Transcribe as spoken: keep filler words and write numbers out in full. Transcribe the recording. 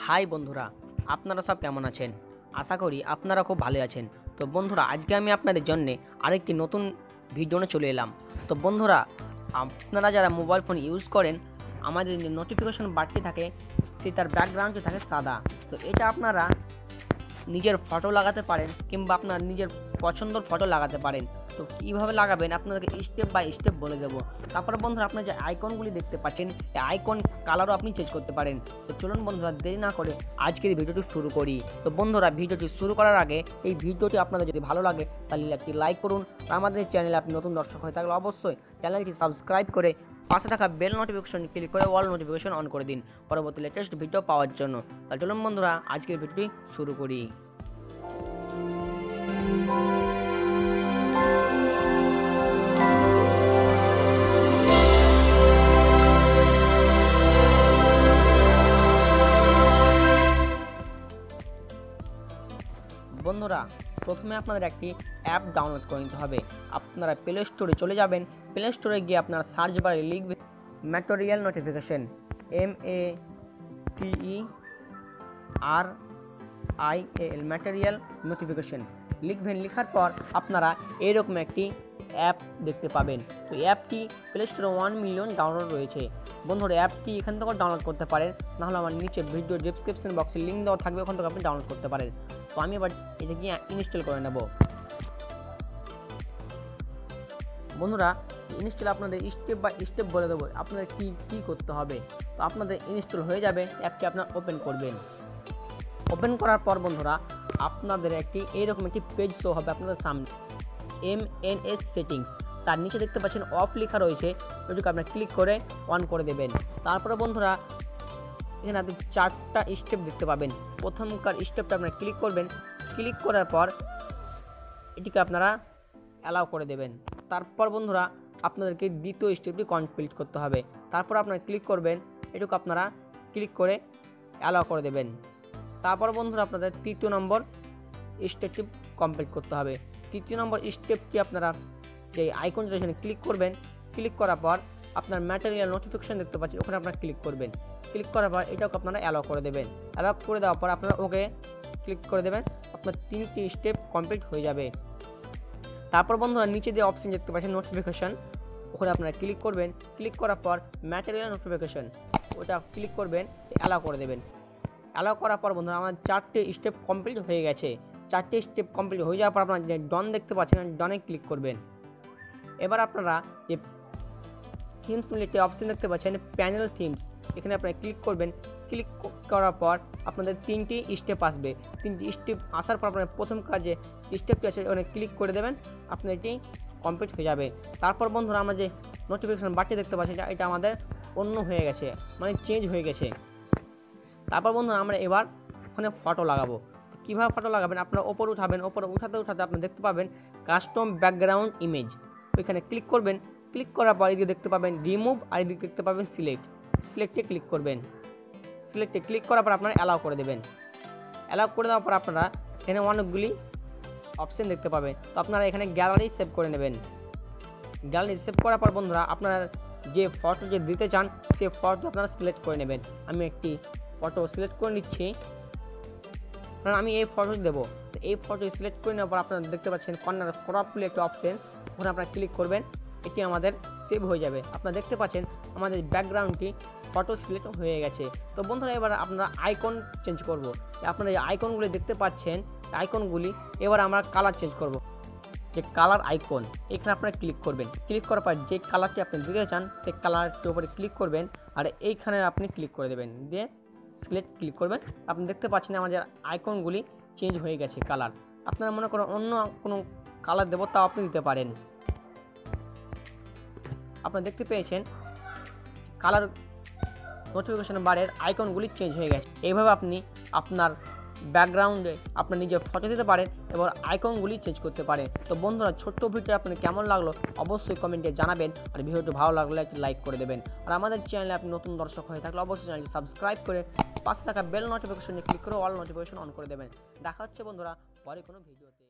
High বন্ধুরা, আপনারা সব কেমন আছেন? আশা করি আপনারা খুব ভালো আছেন। তো বন্ধুরা, আজকে আমি আপনাদের জন্য আরেকটি নতুন ভিডিও নিয়ে চলে এলাম। তো বন্ধুরা, আপনারা যারা মোবাইল ফোন ইউজ করেন, আমাদের যে নোটিফিকেশন বারটি থাকে সে তার ব্যাকগ্রাউন্ডে থাকে সাদা। তো এটা আপনারা নিজের ফটো লাগাতে পারেন কিংবা আপনার নিজের পছন্দের ফটো লাগাতে পারেন। তো কীভাবে লাগাবেন আপনাদেরকে স্টেপ বাই স্টেপ বলে দেবো। তারপরে বন্ধুরা, আপনার যে আইকনগুলি দেখতে পাচ্ছেন এই আইকন কালারও আপনি চেঞ্জ করতে পারেন। তো চলুন বন্ধুরা, দেরি না করে আজকের ভিডিওটি শুরু করি। তো বন্ধুরা, ভিডিওটি শুরু করার আগে এই ভিডিওটি আপনাদের যদি ভালো লাগে তাহলে একটি লাইক করুন। আর আমাদের চ্যানেলে আপনি নতুন দর্শক হয়ে থাকলে অবশ্যই চ্যানেলটি সাবস্ক্রাইব করে পাশে থাকা বেল নোটিফিকেশন ক্লিক করে অল নোটিফিকেশন অন করে দিন পরবর্তী লেটেস্ট ভিডিও পাওয়ার জন্য। তাহলে চলুন বন্ধুরা, আজকের ভিডিওটি শুরু করি। বন্ধুরা, প্রথমে আপনাদের একটি অ্যাপ ডাউনলোড করে নিতে হবে। আপনারা প্লে স্টোরে চলে যাবেন। প্লে স্টোরে গিয়ে আপনারা সার্চ বারে লিখবেন material notification, M A T E R I A L material notification লিখবেন। লেখার পর আপনারা এইরকম একটি অ্যাপ দেখতে পাবেন। তো অ্যাপটি প্লে স্টোরে ওয়ান মিলিয়ন ডাউনলোড রয়েছে। বন্ধুরা, অ্যাপটি এখান থেকে ডাউনলোড করতে পারেন, নাহলে আমার নিচে ভিডিও ডেসক্রিপশন বক্সে লিঙ্ক দেওয়া থাকবে, ওখান থেকে আপনি ডাউনলোড করতে পারেন। তো আমি এবার এটা গিয়ে ইনস্টল করে নেব। বন্ধুরা, ইনস্টল আপনাদের স্টেপ বাই স্টেপ বলে দেবো আপনাদের কী কী করতে হবে। তো আপনাদের ইনস্টল হয়ে যাবে, অ্যাপটি আপনার ওপেন করবেন। ওপেন করার পর বন্ধুরা, আপনাদের একটি এইরকম একটি পেজ শো হবে আপনাদের সামনে, এম এন এস সেটিংস। তার নিচে দেখতে পাচ্ছেন অফ লেখা রয়েছে, ওইটুকু আপনার ক্লিক করে অন করে দেবেন। তারপরে বন্ধুরা, এখানে আপনি চারটা স্টেপ দেখতে পাবেন। প্রথমকার স্টেপটা আপনারা ক্লিক করবেন। ক্লিক করার পর এটিকে আপনারা অ্যালাউ করে দেবেন। তারপর বন্ধুরা, আপনাদেরকে দ্বিতীয় স্টেপটি কমপ্লিট করতে হবে। তারপর আপনারা ক্লিক করবেন, এটুকু আপনারা ক্লিক করে অ্যালাউ করে দেবেন। তারপর বন্ধুরা, আপনাদের তৃতীয় নম্বর স্টেপটি কমপ্লিট করতে হবে। তৃতীয় নম্বর স্টেপটি আপনারা যে আইকনটা এখানে ক্লিক করবেন। ক্লিক করার পর আপনার ম্যাটেরিয়াল নোটিফিকেশন দেখতে পাচ্ছেন, ওখানে আপনারা ক্লিক করবেন। ক্লিক করার পর এটাকে আপনারা অ্যালাউ করে দেবেন। অ্যালাউ করে দেওয়ার পর আপনারা ওকে ক্লিক করে দেবেন। আপনার তিনটি স্টেপ কমপ্লিট হয়ে যাবে। তারপর বন্ধুরা, নিচে যে অপশন দেখতে পাচ্ছেন নোটিফিকেশন, ওখানে আপনারা ক্লিক করবেন। ক্লিক করার পর ম্যাটেরিয়াল নোটিফিকেশন ওটা ক্লিক করবেন, অ্যালাউ করে দেবেন। অ্যালাউ করার পর বন্ধুরা, আমার চারটে স্টেপ কমপ্লিট হয়ে গেছে। চারটে স্টেপ কমপ্লিট হয়ে যাওয়ার পর আপনারা যে ডন দেখতে পাচ্ছেন, ডনে ক্লিক করবেন। এবার আপনারা যে থিমস মিলে একটি অপশন দেখতে পাচ্ছেন প্যানেল থিমস, এখানে আপনারা ক্লিক করবেন। ক্লিক করার পর আপনাদের তিনটি স্টেপ আসবে। তিনটি স্টেপ আসার পর আপনার প্রথম কাজে স্টেপটি আছে ওখানে ক্লিক করে দেবেন, আপনার এটি কমপ্লিট হয়ে যাবে। তারপর বন্ধুরা, আমরা যে নোটিফিকেশন বাড়তে দেখতে পাচ্ছি এটা আমাদের অন্য হয়ে গেছে, মানে চেঞ্জ হয়ে গেছে। তারপর বন্ধুরা, আমরা এবার ওখানে ফটো লাগাবো। কীভাবে ফটো লাগাবেন, আপনারা ওপরে উঠাবেন। ওপরে উঠাতে উঠাতে আপনি দেখতে পাবেন কাস্টম ব্যাকগ্রাউন্ড ইমেজ, ওইখানে ক্লিক করবেন। ক্লিক করার পর এদিকে দেখতে পাবেন রিমুভ, আর এদিকে দেখতে পাবেন সিলেক্ট। সিলেক্টে ক্লিক করবেন। সিলেক্টে ক্লিক করার পর আপনারা অ্যালাউ করে দেবেন। অ্যালাউ করে দেওয়ার পর আপনারা এখানে অনেকগুলি অপশন দেখতে পাবেন। তো আপনারা এখানে গ্যালারি সেভ করে নেবেন। গ্যালারি সেভ করার পর বন্ধুরা, আপনারা যে ফটো যে দিতে চান সেই ফটো আপনারা সিলেক্ট করে নেবেন। আমি একটি ফটো সিলেক্ট করে নিচ্ছি, কারণ আমি এই ফটো দেবো। তো এই ফটো সিলেক্ট করে নেওয়ার পর আপনারা দেখতে পাচ্ছেন কর্নার ক্রপ বলে একটা অপশন, ওখানে আপনারা ক্লিক করবেন। এটি আমাদের সেভ হয়ে যাবে। আপনারা দেখতে পাচ্ছেন আমাদের ব্যাকগ্রাউন্ডটি ফটো সিলেক্ট হয়ে গেছে। তো বন্ধুরা, এবার আপনারা আইকন চেঞ্জ করব। আপনারা যে আইকনগুলি দেখতে পাচ্ছেন আইকনগুলি এবার আমরা কালার চেঞ্জ করব। যে কালার আইকন, এখানে আপনারা ক্লিক করবেন। ক্লিক করার পর যে কালারটি আপনি দিতে চান সেই কালারটির উপরে ক্লিক করবেন, আর এইখানে আপনি ক্লিক করে দেবেন, দিয়ে সিলেক্ট ক্লিক করবেন। আপনি দেখতে পাচ্ছেন আমাদের আইকনগুলি চেঞ্জ হয়ে গেছে কালার। আপনারা মনে করেন অন্য কোনো কালার দেবো, তাও আপনি দিতে পারেন। আপনারা দেখতে পেয়েছেন কালার নোটিফিকেশন বারের আইকনগুলি চেঞ্জ হয়ে গেছে। এইভাবে আপনি আপনার ব্যাকগ্রাউন্ডে আপনার নিজের ফটো দিতে পারেন এবং আইকনগুলি চেঞ্জ করতে পারেন। তো বন্ধুরা, ছোট্ট ভিডিও আপনার কেমন লাগলো অবশ্যই কমেন্টে জানাবেন, আর ভিডিওটি ভালো লাগলে একটি লাইক করে দেবেন। আর আমাদের চ্যানেলে আপনি নতুন দর্শক হয়ে থাকলে অবশ্যই চ্যানেলটি সাবস্ক্রাইব করে পাশে থাকা বেল নোটিফিকেশনে ক্লিক করে অল নোটিফিকেশন অন করে দেবেন। দেখা হচ্ছে বন্ধুরা পরে কোনো ভিডিওতে।